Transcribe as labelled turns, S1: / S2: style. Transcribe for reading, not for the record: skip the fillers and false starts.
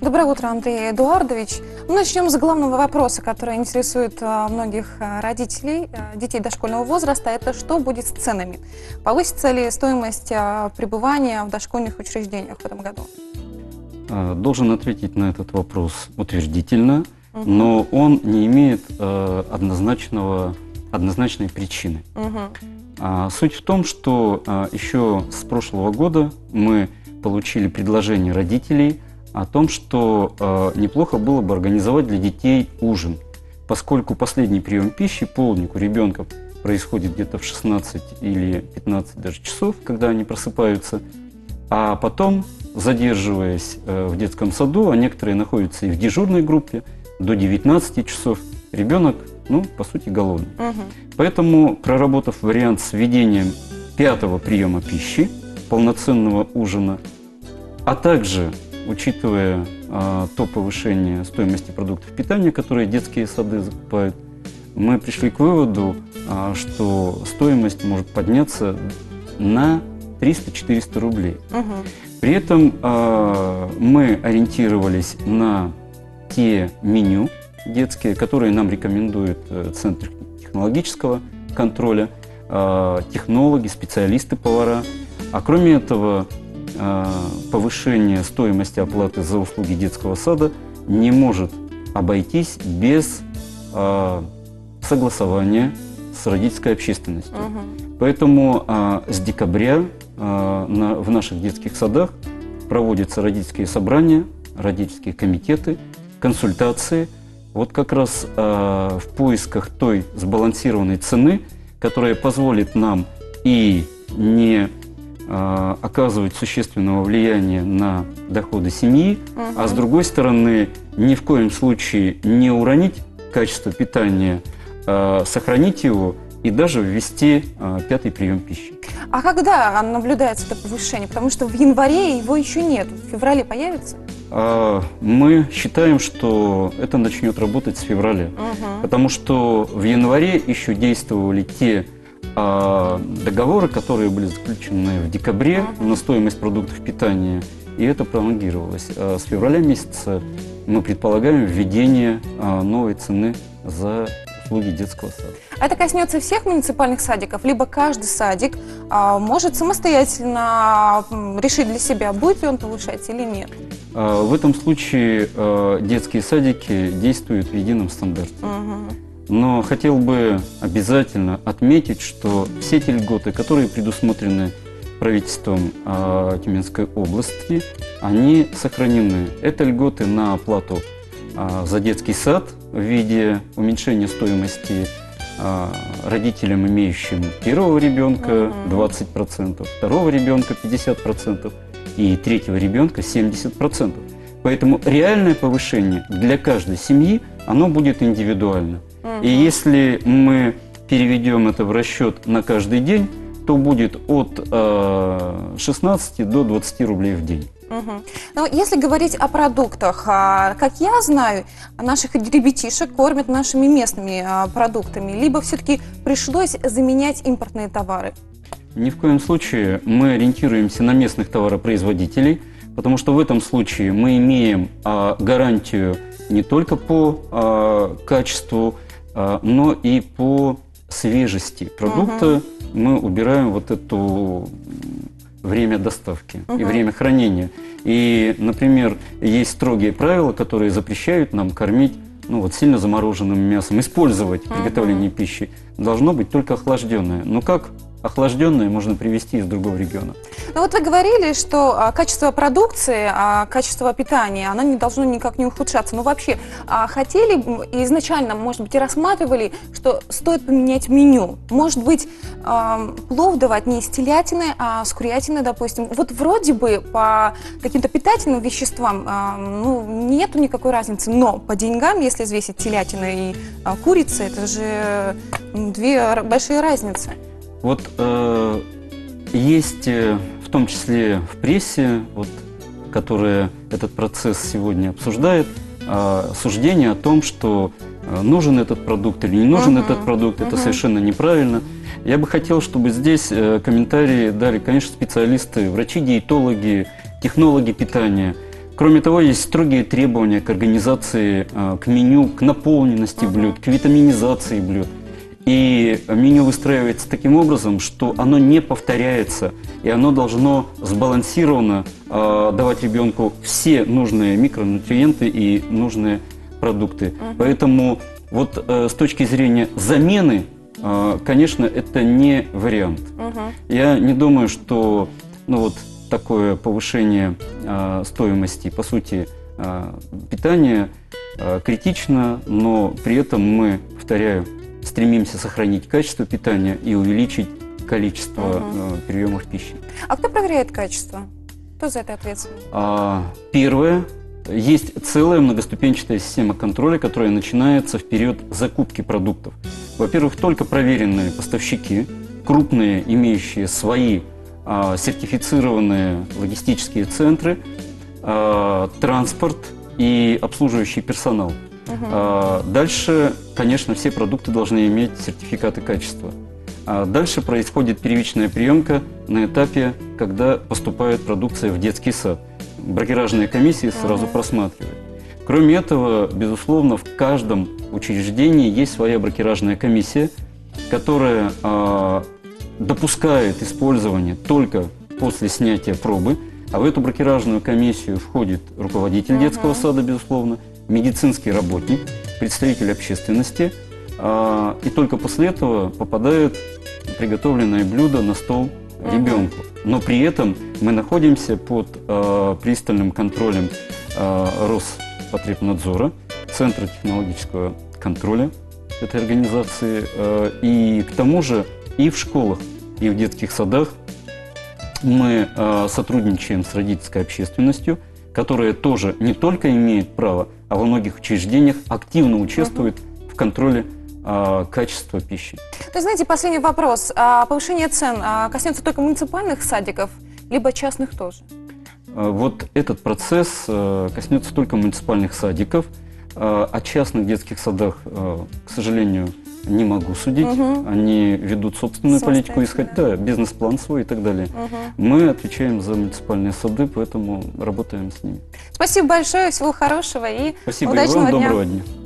S1: Доброе утро, Андрей Эдуардович. Мы начнем с главного вопроса, который интересует многих родителей детей дошкольного возраста. Это что будет с ценами? Повысится ли стоимость пребывания в дошкольных учреждениях в этом году?
S2: Должен ответить на этот вопрос утвердительно, но он не имеет однозначной причины. Суть в том, что еще с прошлого года мы получили предложение родителей о том, что неплохо было бы организовать для детей ужин, поскольку последний прием пищи, полдник у ребенка происходит где-то в 16 или 15 даже часов, когда они просыпаются, а потом, задерживаясь в детском саду, а некоторые находятся и в дежурной группе, до 19 часов, ребенок, по сути, голодный. Поэтому, проработав вариант с введением 5-го приема пищи, полноценного ужина, а также учитывая то повышение стоимости продуктов питания, которые детские сады закупают, мы пришли к выводу, что стоимость может подняться на 300-400 рублей. При этом мы ориентировались на те меню детские, которые нам рекомендует Центр технологического контроля, технологи, специалисты, повара. А кроме этого, повышение стоимости оплаты за услуги детского сада не может обойтись без согласования с родительской общественностью. Поэтому с декабря в наших детских садах проводятся родительские собрания, родительские комитеты, консультации. Вот как раз в поисках той сбалансированной цены, которая позволит нам и не оказывать существенного влияния на доходы семьи, а с другой стороны, ни в коем случае не уронить качество питания, сохранить его и даже ввести 5-й прием пищи.
S1: А когда наблюдается это повышение? Потому что в январе его еще нет. В феврале появится?
S2: Мы считаем, что это начнет работать с февраля. Потому что в январе еще действовали те договоры, которые были заключены в декабре на стоимость продуктов питания, и это пролонгировалось. С февраля месяца мы предполагаем введение новой цены за услуги детского сада.
S1: Это коснется всех муниципальных садиков, либо каждый садик может самостоятельно решить для себя, будет ли он повышать или нет?
S2: В этом случае детские садики действуют в едином стандарте. Но хотел бы обязательно отметить, что все эти льготы, которые предусмотрены правительством Тюменской области, они сохранены. Это льготы на оплату за детский сад в виде уменьшения стоимости родителям, имеющим первого ребенка 20%, второго ребенка 50% и третьего ребенка 70%. Поэтому реальное повышение для каждой семьи, оно будет индивидуально. И если мы переведем это в расчет на каждый день, то будет от 16 до 20 рублей в день.
S1: Но если говорить о продуктах, как я знаю, наших ребятишек кормят нашими местными продуктами, либо все-таки пришлось заменять импортные товары?
S2: Ни в коем случае мы ориентируемся на местных товаропроизводителей, потому что в этом случае мы имеем гарантию не только по качеству, но и по свежести продукта. Мы убираем вот это время доставки и время хранения. И, например, есть строгие правила, которые запрещают нам кормить сильно замороженным мясом. Использовать приготовление пищи должно быть только охлажденное. Но как охлажденное можно привезти из другого региона?
S1: Ну вот вы говорили, что качество продукции, качество питания, оно не должно никак не ухудшаться. Но вообще, хотели изначально, может быть, и рассматривали, что стоит поменять меню? Может быть, плов давать не из телятины, а с курятины, допустим. Вот вроде бы по каким-то питательным веществам нету никакой разницы, но по деньгам, если взвесить телятина и курица, это же две большие разницы.
S2: Вот есть в том числе в прессе, которая этот процесс сегодня обсуждает, суждение о том, что нужен этот продукт или не нужен этот продукт, это совершенно неправильно. Я бы хотел, чтобы здесь комментарии дали, конечно, специалисты, врачи-диетологи, технологи питания. Кроме того, есть строгие требования к организации, к меню, к наполненности блюд, к витаминизации блюд. И меню выстраивается таким образом, что оно не повторяется, и оно должно сбалансированно давать ребенку все нужные микронутриенты и нужные продукты. Поэтому вот с точки зрения замены, конечно, это не вариант. Я не думаю, что вот такое повышение стоимости, по сути, питания критично, но при этом мы, повторяю, стремимся сохранить качество питания и увеличить количество приемов пищи.
S1: А кто проверяет качество? Кто за это ответственен?
S2: Первое. Есть целая многоступенчатая система контроля, которая начинается в период закупки продуктов. Во-первых, только проверенные поставщики, крупные, имеющие свои сертифицированные логистические центры, транспорт и обслуживающий персонал. Дальше, конечно, все продукты должны иметь сертификаты качества. Дальше происходит первичная приемка на этапе, когда поступает продукция в детский сад. Брокеражная комиссия сразу просматривает. Кроме этого, безусловно, в каждом учреждении есть своя брокеражная комиссия, которая допускает использование только после снятия пробы. А в эту брокеражную комиссию входит руководитель детского сада, безусловно, медицинский работник, представитель общественности, и только после этого попадает приготовленное блюдо на стол ребенку. Но при этом мы находимся под пристальным контролем Роспотребнадзора, Центра технологического контроля этой организации. И к тому же и в школах, и в детских садах мы сотрудничаем с родительской общественностью, которая тоже не только имеет право, а во многих учреждениях активно участвует в контроле качества пищи.
S1: То есть, знаете, последний вопрос. Повышение цен коснется только муниципальных садиков, либо частных тоже?
S2: Вот этот процесс коснется только муниципальных садиков. О частных детских садах, к сожалению, не могу судить. Они ведут собственную политику, бизнес-план свой и так далее. Мы отвечаем за муниципальные сады, поэтому работаем с ними.
S1: Спасибо большое, всего хорошего и
S2: спасибо
S1: удачного
S2: и вам,
S1: дня.
S2: доброго дня.